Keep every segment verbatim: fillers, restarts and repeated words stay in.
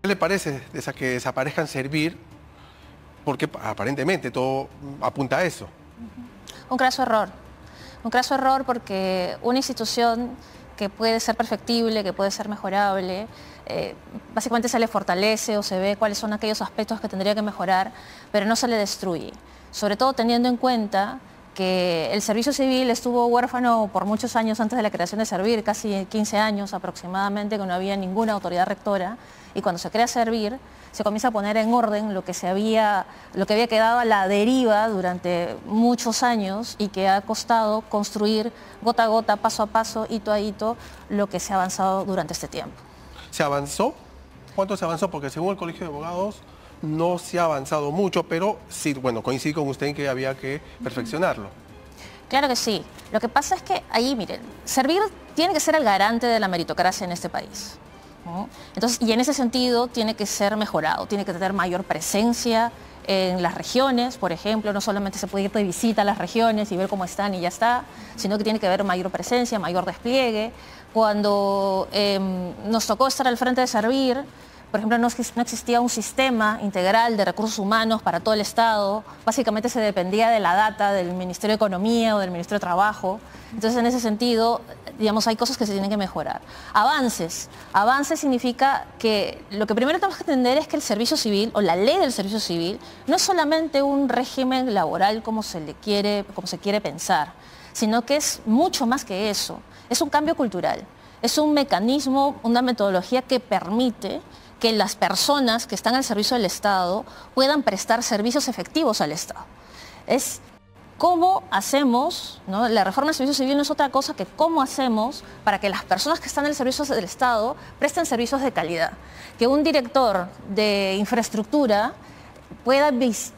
¿Qué le parece esa que desaparezcan Servir? Porque aparentemente todo apunta a eso. Un craso error. Un craso error porque una institución que puede ser perfectible, que puede ser mejorable, eh, básicamente se le fortalece o se ve cuáles son aquellos aspectos que tendría que mejorar, pero no se le destruye. Sobre todo teniendo en cuenta que el servicio civil estuvo huérfano por muchos años antes de la creación de Servir, casi quince años aproximadamente, que no había ninguna autoridad rectora, y cuando se crea Servir, se comienza a poner en orden lo que, se había, lo que había quedado a la deriva durante muchos años y que ha costado construir gota a gota, paso a paso, hito a hito, lo que se ha avanzado durante este tiempo. ¿Se avanzó? ¿Cuánto se avanzó? Porque según el Colegio de Abogados no se ha avanzado mucho, pero sí, bueno, coincido con usted en que había que perfeccionarlo. Claro que sí. Lo que pasa es que ahí, miren, Servir tiene que ser el garante de la meritocracia en este país, ¿no? Entonces, y en ese sentido tiene que ser mejorado, tiene que tener mayor presencia en las regiones, por ejemplo. No solamente se puede ir de visita a las regiones y ver cómo están y ya está, sino que tiene que haber mayor presencia, mayor despliegue. Cuando eh, nos tocó estar al frente de Servir, por ejemplo, no, no existía un sistema integral de recursos humanos para todo el Estado. Básicamente se dependía de la data del Ministerio de Economía o del Ministerio de Trabajo. Entonces, en ese sentido, digamos, hay cosas que se tienen que mejorar. Avances. Avances significa que lo que primero tenemos que entender es que el servicio civil o la ley del servicio civil no es solamente un régimen laboral como se le quiere, como se quiere pensar, sino que es mucho más que eso. Es un cambio cultural. Es un mecanismo, una metodología que permite que las personas que están al servicio del Estado puedan prestar servicios efectivos al Estado. Es cómo hacemos, ¿no? La reforma del servicio civil no es otra cosa que cómo hacemos para que las personas que están en el servicio del Estado presten servicios de calidad. Que un director de infraestructura pueda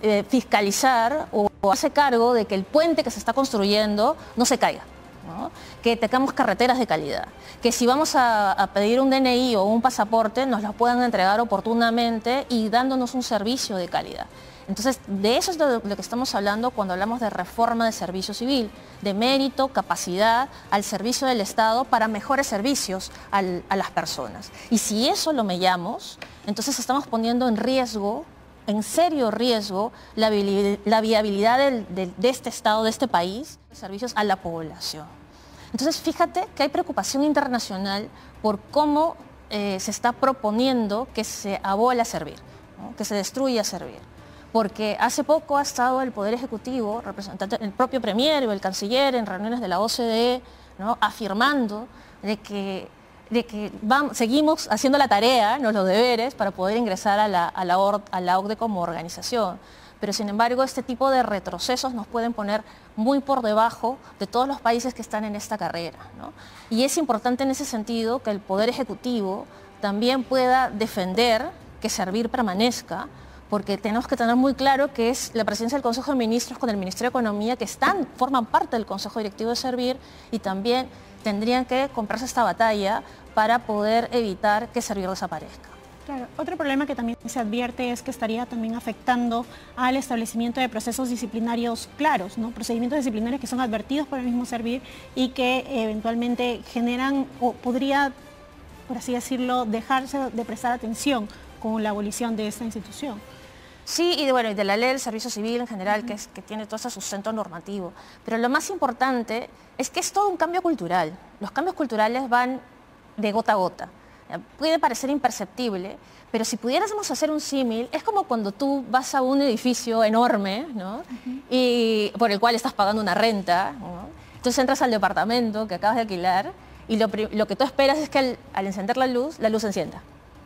fiscalizar o hacerse cargo de que el puente que se está construyendo no se caiga, ¿no? Que tengamos carreteras de calidad, que si vamos a, a pedir un D N I o un pasaporte nos los puedan entregar oportunamente y dándonos un servicio de calidad. Entonces, de eso es de lo que estamos hablando cuando hablamos de reforma de servicio civil, de mérito, capacidad al servicio del Estado para mejores servicios al, a las personas. Y si eso lo mellamos, entonces estamos poniendo en riesgo, en serio riesgo, la, la viabilidad del, del, de este Estado, de este país, de servicios a la población. Entonces, fíjate que hay preocupación internacional por cómo eh, se está proponiendo que se abole a Servir, ¿no? Que se destruya Servir. Porque hace poco ha estado el Poder Ejecutivo, representante, el propio Premier o el Canciller en reuniones de la O C D E, ¿no? Afirmando de que, de que vamos, seguimos haciendo la tarea, ¿no? Los deberes, para poder ingresar a la, a la, a la O C D E como organización. Pero sin embargo, este tipo de retrocesos nos pueden poner muy por debajo de todos los países que están en esta carrera, ¿no? Y es importante en ese sentido que el Poder Ejecutivo también pueda defender que Servir permanezca, porque tenemos que tener muy claro que es la presidencia del Consejo de Ministros con el Ministerio de Economía que están, forman parte del Consejo Directivo de Servir y también tendrían que comprarse esta batalla para poder evitar que Servir desaparezca. Claro, otro problema que también se advierte es que estaría también afectando al establecimiento de procesos disciplinarios claros, ¿no? Procedimientos disciplinarios que son advertidos por el mismo Servir y que eventualmente generan o podría, por así decirlo, dejarse de prestar atención con la abolición de esta institución. Sí, y de, bueno, y de la ley del servicio civil en general, uh-huh. que, es, que tiene todo ese sustento normativo. Pero lo más importante es que es todo un cambio cultural. Los cambios culturales van de gota a gota. Puede parecer imperceptible, pero si pudiéramos hacer un símil, es como cuando tú vas a un edificio enorme, ¿no? Uh-huh. y por el cual estás pagando una renta, ¿no? Entonces entras al departamento que acabas de alquilar y lo, lo que tú esperas es que al, al encender la luz, la luz se encienda.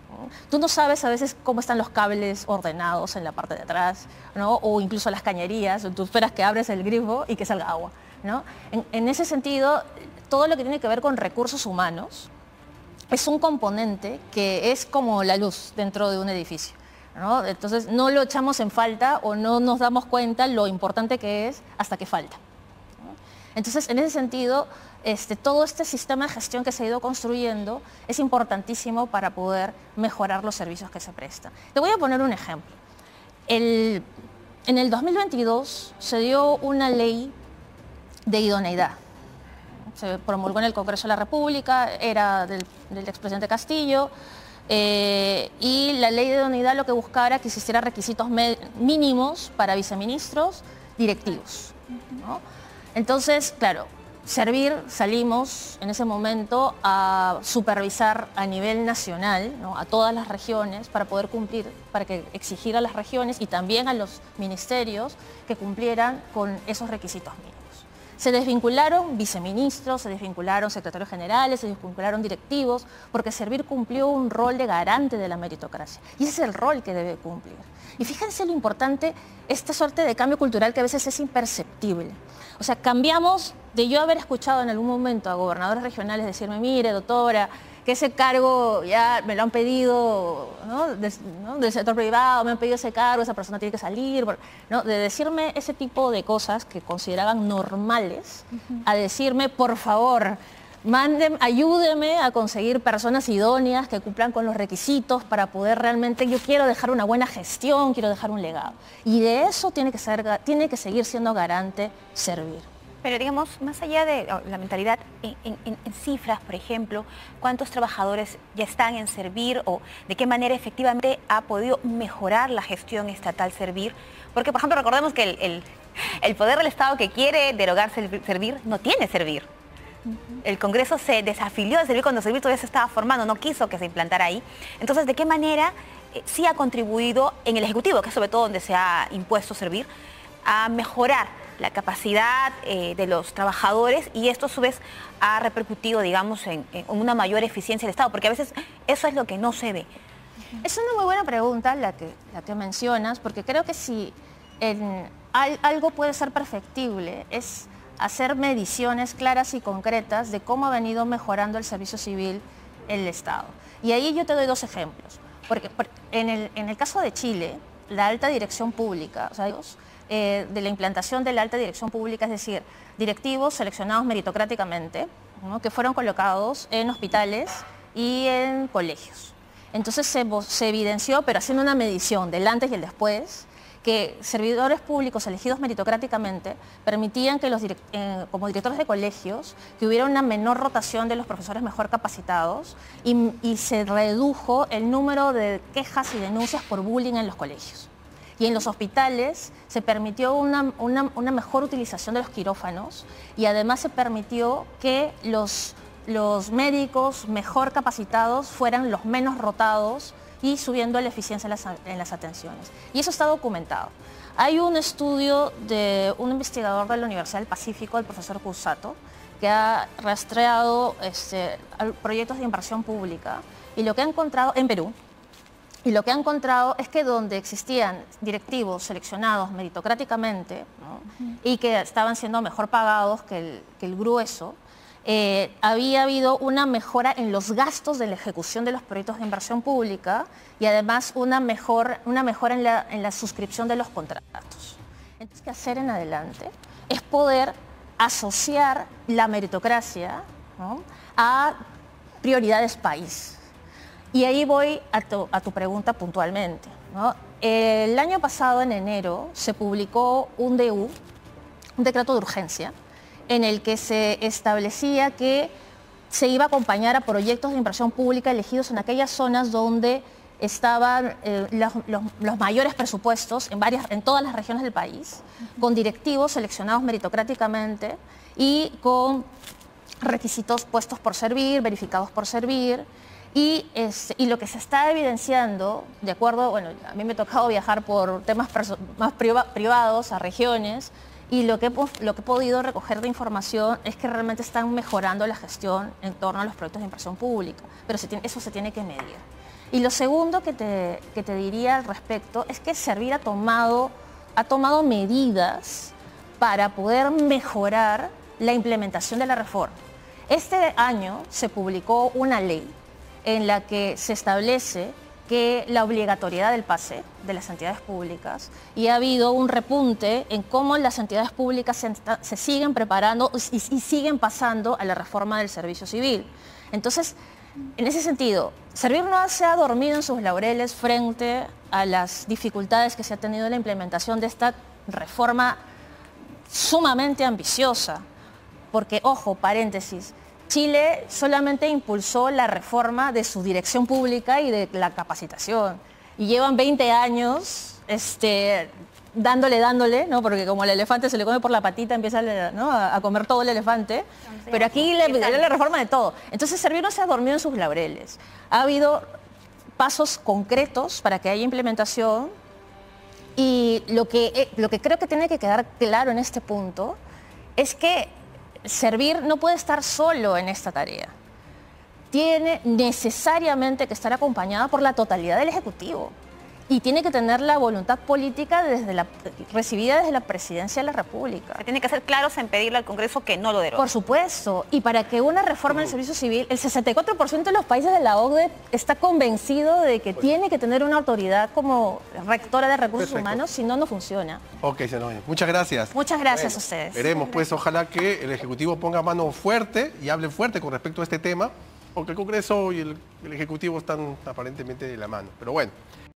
Tú no sabes a veces cómo están los cables ordenados en la parte de atrás, ¿no? O incluso las cañerías, tú esperas que abres el grifo y que salga agua, ¿no? En, en ese sentido, todo lo que tiene que ver con recursos humanos es un componente que es como la luz dentro de un edificio, ¿no? Entonces no lo echamos en falta o no nos damos cuenta lo importante que es hasta que falta, ¿no? Entonces, en ese sentido, Este, todo este sistema de gestión que se ha ido construyendo es importantísimo para poder mejorar los servicios que se prestan. Te voy a poner un ejemplo. El, en el dos mil veintidós se dio una ley de idoneidad. Se promulgó en el Congreso de la República, era del, del expresidente Castillo, Eh, y la ley de idoneidad lo que buscaba era que existieran requisitos mínimos para viceministros directivos, ¿no? Entonces, claro, Servir, salimos en ese momento a supervisar a nivel nacional, ¿no?, a todas las regiones para poder cumplir, para que exigir a las regiones y también a los ministerios que cumplieran con esos requisitos mínimos. Se desvincularon viceministros, se desvincularon secretarios generales, se desvincularon directivos, porque Servir cumplió un rol de garante de la meritocracia. Y ese es el rol que debe cumplir. Y fíjense lo importante, esta suerte de cambio cultural que a veces es imperceptible. O sea, cambiamos de yo haber escuchado en algún momento a gobernadores regionales decirme, mire, doctora, que ese cargo ya me lo han pedido, ¿no?, del, ¿no?, del sector privado, me han pedido ese cargo, esa persona tiene que salir, ¿no?, de decirme ese tipo de cosas que consideraban normales, uh-huh, a decirme, por favor, manden, ayúdeme a conseguir personas idóneas que cumplan con los requisitos para poder realmente, yo quiero dejar una buena gestión, quiero dejar un legado. Y de eso tiene que, ser, tiene que seguir siendo garante Servir. Pero digamos, más allá de oh, la mentalidad, en, en, en cifras, por ejemplo, ¿cuántos trabajadores ya están en Servir o de qué manera efectivamente ha podido mejorar la gestión estatal Servir? Porque, por ejemplo, recordemos que el, el, el poder del Estado que quiere derogar Servir no tiene Servir. El Congreso se desafilió de Servir cuando Servir todavía se estaba formando, no quiso que se implantara ahí. Entonces, ¿de qué manera eh, sí ha contribuido en el Ejecutivo, que es sobre todo donde se ha impuesto Servir, a mejorar la capacidad eh, de los trabajadores, y esto a su vez ha repercutido, digamos, en, en una mayor eficiencia del Estado? Porque a veces eso es lo que no se ve. Es una muy buena pregunta la que, la que mencionas, porque creo que si en, al, algo puede ser perfectible es hacer mediciones claras y concretas de cómo ha venido mejorando el servicio civil el Estado. Y ahí yo te doy dos ejemplos. Porque en el, en el caso de Chile, la alta dirección pública, o sea, eh, de la implantación de la alta dirección pública, es decir, directivos seleccionados meritocráticamente, ¿no?, que fueron colocados en hospitales y en colegios. Entonces se, se evidenció, pero haciendo una medición del antes y el después, que servidores públicos elegidos meritocráticamente permitían que los direct, eh, como directores de colegios, que hubiera una menor rotación de los profesores mejor capacitados y, y se redujo el número de quejas y denuncias por bullying en los colegios. Y en los hospitales se permitió una, una, una mejor utilización de los quirófanos y además se permitió que los, los médicos mejor capacitados fueran los menos rotados y subiendo la eficiencia en las, en las atenciones. Y eso está documentado. Hay un estudio de un investigador de la Universidad del Pacífico, el profesor Cusato, que ha rastreado este, proyectos de inversión pública y lo que ha encontrado en Perú, y lo que ha encontrado es que donde existían directivos seleccionados meritocráticamente, ¿no?, uh-huh, y que estaban siendo mejor pagados que el, que el grueso, Eh, había habido una mejora en los gastos de la ejecución de los proyectos de inversión pública y además una, mejor, una mejora en la, en la suscripción de los contratos. Entonces, ¿qué hacer en adelante? Es poder asociar la meritocracia, ¿no?, a prioridades país. Y ahí voy a tu, a tu pregunta puntualmente, ¿no? El año pasado, en enero, se publicó un D U, un decreto de urgencia, en el que se establecía que se iba a acompañar a proyectos de inversión pública elegidos en aquellas zonas donde estaban eh, los, los, los mayores presupuestos en, varias, en todas las regiones del país, uh-huh, con directivos seleccionados meritocráticamente y con requisitos puestos por Servir, verificados por Servir. Y, es, y lo que se está evidenciando, de acuerdo, bueno, a mí me ha tocado viajar por temas más priva, privados a regiones, y lo que, lo que he podido recoger de información es que realmente están mejorando la gestión en torno a los proyectos de inversión pública, pero se tiene, eso se tiene que medir. Y lo segundo que te, que te diría al respecto es que Servir ha tomado, ha tomado medidas para poder mejorar la implementación de la reforma. Este año se publicó una ley en la que se establece que la obligatoriedad del pase de las entidades públicas, y ha habido un repunte en cómo las entidades públicas se, se siguen preparando y, y siguen pasando a la reforma del servicio civil. Entonces, en ese sentido, Servir no se ha dormido en sus laureles frente a las dificultades que se ha tenido en la implementación de esta reforma sumamente ambiciosa, porque, ojo, paréntesis, Chile solamente impulsó la reforma de su dirección pública y de la capacitación. Y llevan veinte años este, dándole, dándole, ¿no? Porque como el elefante se le come por la patita, empieza, ¿no?, a comer todo el elefante. Pero aquí le, le la reforma de todo. Entonces Servir no se ha dormido en sus laureles. Ha habido pasos concretos para que haya implementación. Y lo que, lo que creo que tiene que quedar claro en este punto es que Servir no puede estar solo en esta tarea. Tiene necesariamente que estar acompañada por la totalidad del Ejecutivo. Y tiene que tener la voluntad política desde la, recibida desde la Presidencia de la República. Se tiene que ser claros en pedirle al Congreso que no lo derogue. Por supuesto. Y para que una reforma del servicio civil, el sesenta y cuatro por ciento de los países de la O C D E está convencido de que tiene que tener una autoridad como rectora de recursos Perfecto. humanos, si no, no funciona. Ok, senador. Muchas gracias. Muchas gracias Bueno, a ustedes. Veremos, pues, ojalá que el Ejecutivo ponga mano fuerte y hable fuerte con respecto a este tema, porque el Congreso y el, el Ejecutivo están aparentemente de la mano. Pero bueno.